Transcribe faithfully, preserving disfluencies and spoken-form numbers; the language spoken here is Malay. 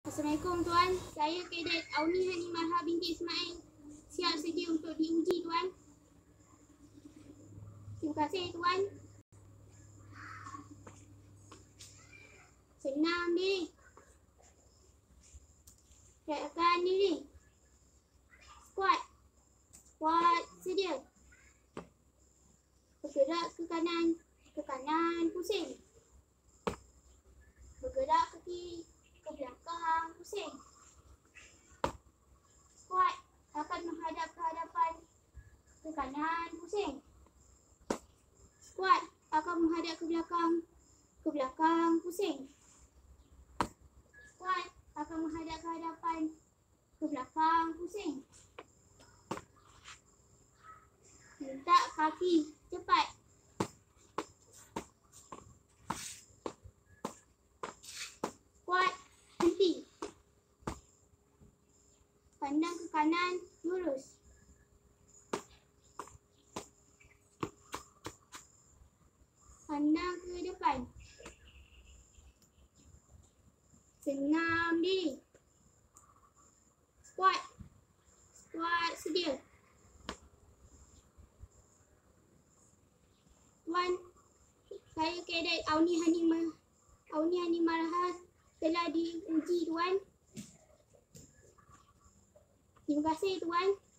Assalamualaikum tuan. Saya Kadet Auni Hani Marha binti Ismail. Siap sedia untuk diuji tuan. Terima kasih tuan. Senam diri. Gerakan diri. Squat. Squat sedia. Bergerak ke kanan. Ke kanan pusing. Bergerak ke kiri. Ke belakang pusing. Squat akan menghadap ke hadapan. Ke kanan pusing. Squat akan menghadap ke belakang. Ke belakang pusing. Squat akan menghadap ke hadapan. Ke belakang pusing. Letak kaki cepat. Squat henti. Pandang ke kanan lurus. Pandang ke depan. Senam diri. Squat. Squat sedia. Tuan, saya Kadet Auni Hani Auni Hani Marha telah diuji tuan. Terima kasih tuan.